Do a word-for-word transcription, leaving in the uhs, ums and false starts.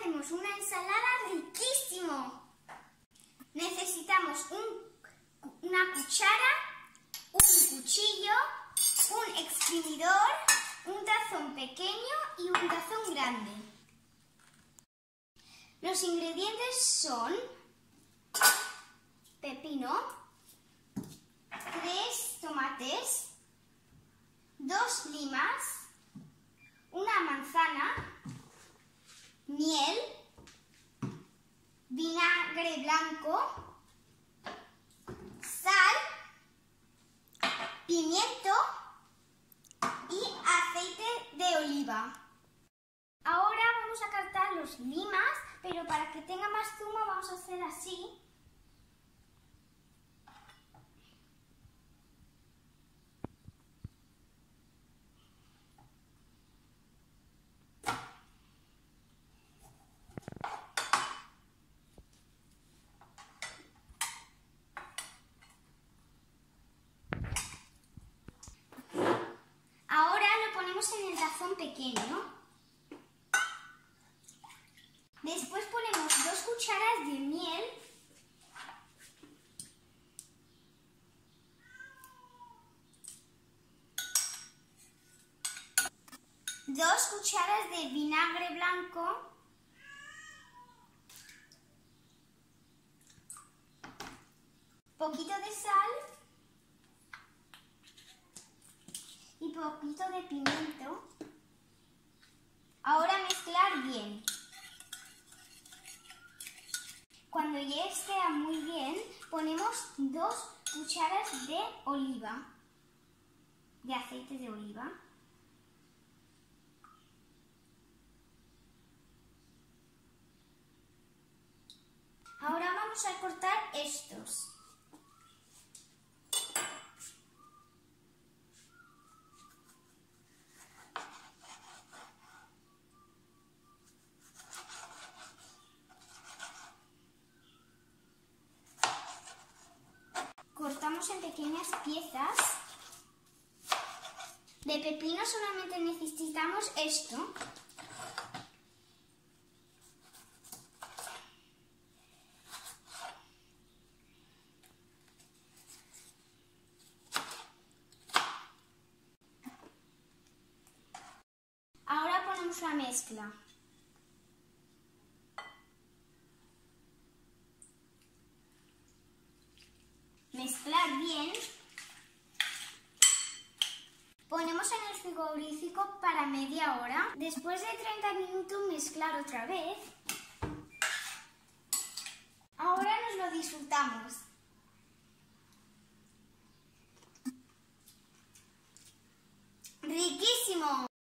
hacemos una ensalada riquísimo. Necesitamos un, una cuchara, un cuchillo, un exprimidor, un tazón pequeño y un tazón grande. Los ingredientes son pepino, tres tomates, dos limas, una manzana, miel, vinagre blanco, sal, pimiento y aceite de oliva. Ahora vamos a cortar los limas, pero para que tenga más zumo vamos a hacer así. Ahora lo ponemos en el tazón pequeño. Después ponemos dos cucharas de miel. Dos cucharas de vinagre blanco. Poquito de sal. Y poquito de pimiento. Ahora mezclar bien. Cuando ya esté muy bien, ponemos dos cucharas de oliva, de aceite de oliva. Ahora vamos a cortar estos. Cortamos en pequeñas piezas. De pepino solamente necesitamos esto. Ahora ponemos la mezcla. Mezclar bien. Ponemos en el frigorífico para media hora. Después de treinta minutos mezclar otra vez. Ahora nos lo disfrutamos.